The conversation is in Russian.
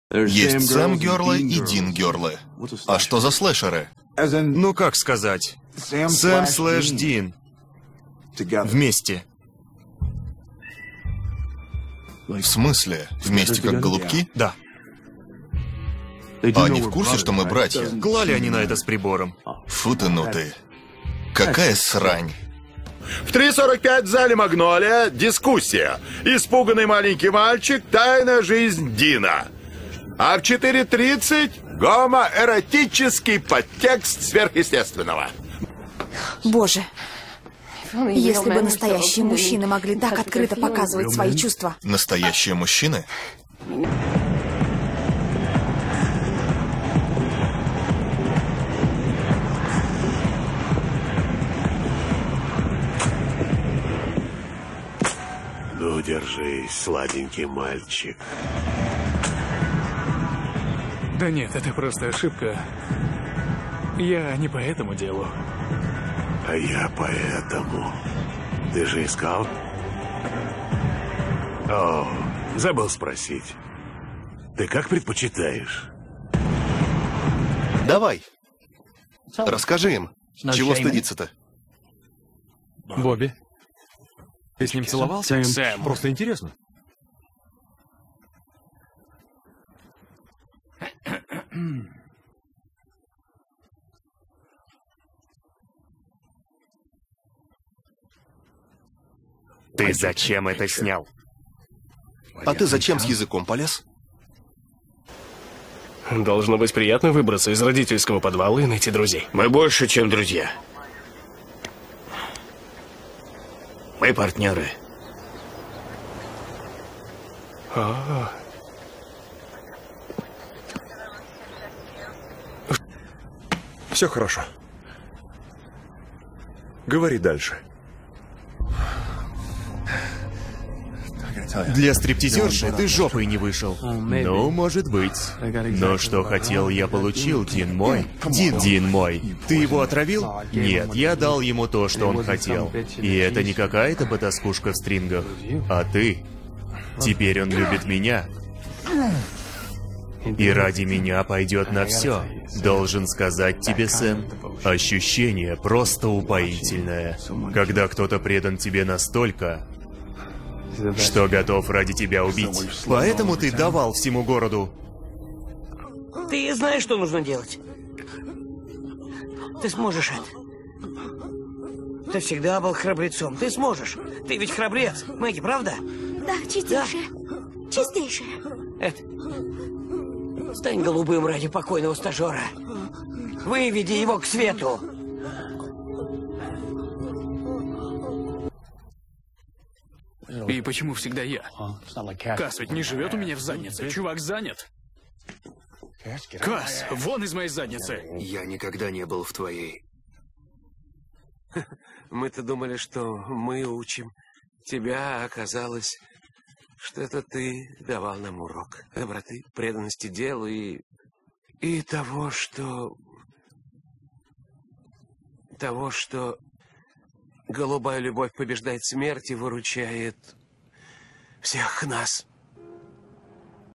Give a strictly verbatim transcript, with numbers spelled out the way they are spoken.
Есть Сэм Гёрлы и Дин Гёрлы. А что за слэшеры? Ну как сказать? Сэм слэш Дин. Вместе. В смысле? Вместе как голубки? Да. А они в курсе, что мы братья? Клали они на это с прибором. Фу ты, ну ты. Какая срань. В три сорок пять в зале «Магнолия» дискуссия. Испуганный маленький мальчик. Тайная жизнь Дина. А в четыре тридцать гомоэротический подтекст сверхъестественного. Боже. Если бы настоящие мужчины могли так открыто показывать свои чувства. Настоящие мужчины? Ну, держись, сладенький мальчик. Да нет, это просто ошибка. Я не по этому делу. А я поэтому. Ты же искал? О, забыл спросить. Ты как предпочитаешь? Давай. Расскажи им. Чего стыдиться-то? Бобби, ты с ним целовался? Сэм, просто интересно. Ты зачем это снял? А ты зачем с языком полез? Должно быть приятно выбраться из родительского подвала и найти друзей. Мы больше, чем друзья. Мы партнеры. А-а-а. Все хорошо. Говори дальше. Для стриптизерши ты жопой не вышел. Ну, может быть. Но что хотел, я получил, Дин мой. Дин, Дин мой. Ты его отравил? Нет, я дал ему то, что он хотел. И это не какая-то потаскушка в стрингах, а ты. Теперь он любит меня. И ради меня пойдет на все. Должен сказать тебе, Сэм, ощущение просто упоительное. Когда кто-то предан тебе настолько, что готов ради тебя убить. Поэтому ты давал всему городу. Ты знаешь, что нужно делать? Ты сможешь это. Ты всегда был храбрецом. Ты сможешь. Ты ведь храбрец. Мэгги, правда? Да, чистейшая. Да. Чистейшая. Это... Стань голубым ради покойного стажера. Выведи его к свету. И почему всегда я? Кас ведь не живет у меня в заднице. Чувак занят. Кас, вон из моей задницы. Я никогда не был в твоей. Мы-то думали, что мы учим тебя, а оказалось, что это ты давал нам урок доброты, преданности делу и... и того, что... того, что голубая любовь побеждает смерть и выручает всех нас.